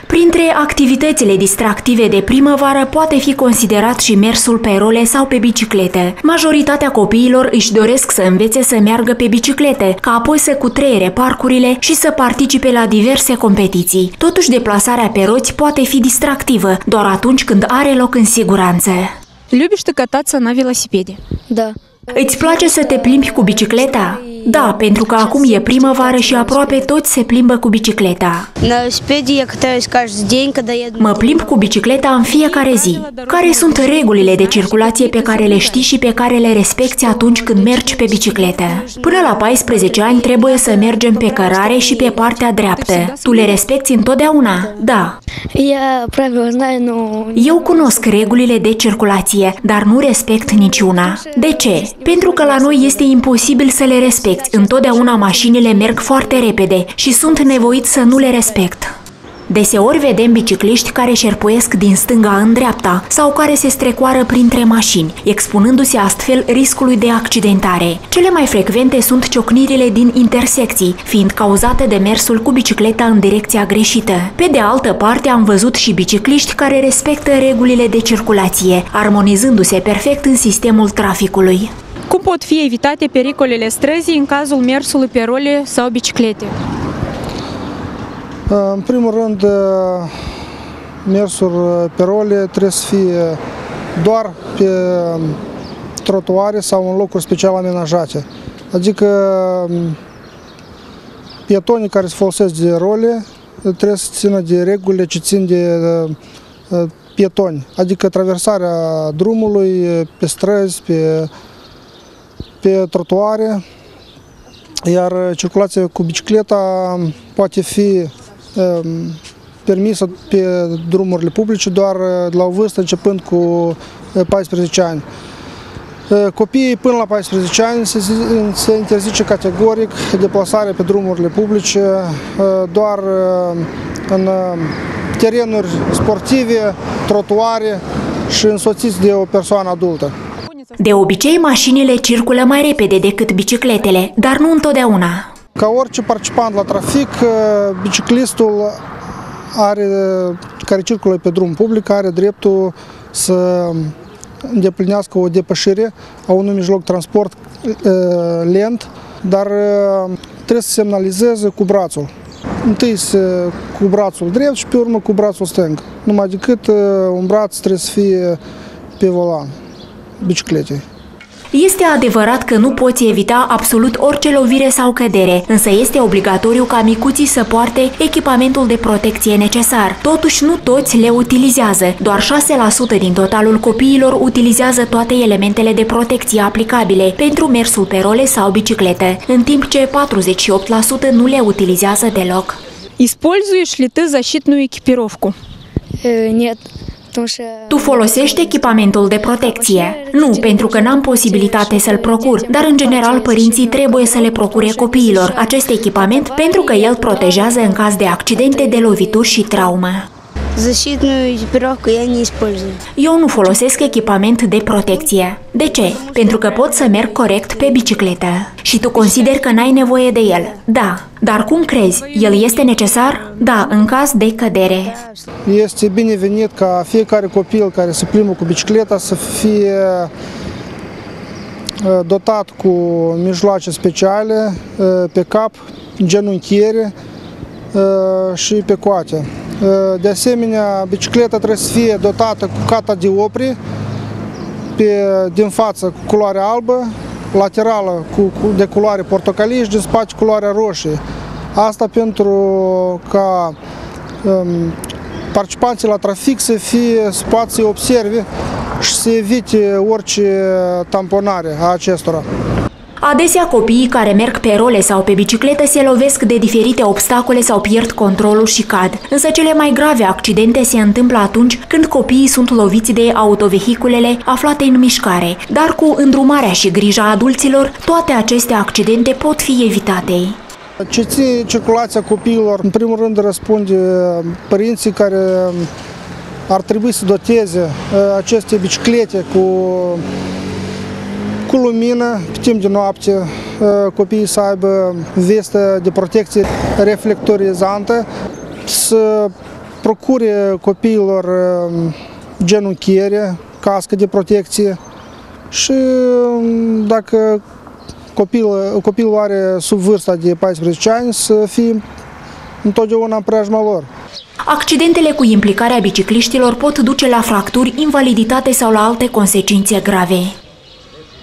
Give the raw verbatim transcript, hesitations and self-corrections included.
Printre activitățile distractive de primăvară poate fi considerat și mersul pe role sau pe biciclete. Majoritatea copiilor își doresc să învețe să meargă pe biciclete, ca apoi să cutreiere parcurile și să participe la diverse competiții. Totuși, deplasarea pe roți poate fi distractivă, doar atunci când are loc în siguranță. Любишь ты кататься на велосипеде? Да. Îți place să te plimbi cu bicicleta? Da, pentru că acum e primăvară și aproape toți se plimbă cu bicicleta. На велосипеде я катаюсь каждый день, когда еду. Mă plimb cu bicicleta în fiecare zi. Care sunt regulile de circulație pe care le știi și pe care le respecti atunci când mergi pe bicicletă? Până la paisprezece ani trebuie să mergem pe cărare și pe partea dreaptă. Tu le respecti întotdeauna? Da. Я правила знаю, но... Eu cunosc regulile de circulație, dar nu respect niciuna. De ce? Pentru că la noi este imposibil să le respecti. Întotdeauna mașinile merg foarte repede și sunt nevoit să nu le respect. Deseori vedem bicicliști care șerpuiesc din stânga în dreapta sau care se strecoară printre mașini, expunându-se astfel riscului de accidentare. Cele mai frecvente sunt ciocnirile din intersecții, fiind cauzate de mersul cu bicicleta în direcția greșită. Pe de altă parte, am văzut și bicicliști care respectă regulile de circulație, armonizându-se perfect în sistemul traficului. Cum pot fi evitate pericolele străzii în cazul mersului pe role sau biciclete? În primul rând, mersul pe role trebuie să fie doar pe trotuare sau în locuri special amenajate. Adică pietonii care se folosesc de role trebuie să țină de regulile ce țin de pietoni, adică traversarea drumului pe străzi, pe pe trotuare, iar circulația cu bicicleta poate fi um, permisă pe drumurile publice doar de la o vârstă începând cu paisprezece ani. Copiii până la paisprezece ani se, se interzice categoric deplasarea pe drumurile publice doar în terenuri sportive, trotuare și însoțiți de o persoană adultă. De obicei, mașinile circulă mai repede decât bicicletele, dar nu întotdeauna. Ca orice participant la trafic, biciclistul are, care circulă pe drum public are dreptul să îndeplinească o depășire a unui mijloc transport lent, dar trebuie să semnalizeze cu brațul. Întâi cu brațul drept și pe urmă cu brațul stâng. Numai decât un braț trebuie să fie pe volan bicicletei. Este adevărat că nu poți evita absolut orice lovire sau cădere, însă este obligatoriu ca micuții să poarte echipamentul de protecție necesar. Totuși, nu toți le utilizează. Doar șase la sută din totalul copiilor utilizează toate elementele de protecție aplicabile pentru mersul pe role sau bicicletă, în timp ce patruzeci și opt la sută nu le utilizează deloc. Используешь ли ты защитную экипировку? Нет. Tu folosești echipamentul de protecție? Nu, pentru că n-am posibilitate să-l procur, dar în general părinții trebuie să le procure copiilor acest echipament pentru că el protejează în caz de accidente, de lovituri și traumă. Защитную экипировку я не использую. Eu nu folosesc echipament de protecție. De ce? Pentru că pot să merg corect pe bicicletă. Și tu consideri că n-ai nevoie de el? Da. Dar cum crezi? El este necesar? Da, în caz de cădere. Este binevenit ca fiecare copil care se plimbă cu bicicleta să fie dotat cu mijloace speciale pe cap, genunchiere și pe coate. De asemenea, bicicleta trebuie să fie dotată cu cata de opri, pe, din față cu culoare albă, laterală cu, cu, de culoare portocalii și din spate culoarea roșie. Asta pentru ca um, participanții la trafic să fie, să poată să observe și să evite orice tamponare a acestora. Adesea copiii care merg pe role sau pe bicicletă se lovesc de diferite obstacole sau pierd controlul și cad. Însă cele mai grave accidente se întâmplă atunci când copiii sunt loviți de autovehiculele aflate în mișcare. Dar cu îndrumarea și grija adulților, toate aceste accidente pot fi evitate. Ce ține circulația copiilor, în primul rând răspunde părinții care ar trebui să doteze aceste biciclete cu cu lumină, pe timp de noapte, copiii să aibă vestă de protecție reflectorizantă, să procure copiilor genunchiere, cască de protecție și dacă copil, copilul are sub vârsta de paisprezece ani să fie întotdeauna în preajma lor. Accidentele cu implicarea bicicliștilor pot duce la fracturi, invaliditate sau la alte consecințe grave.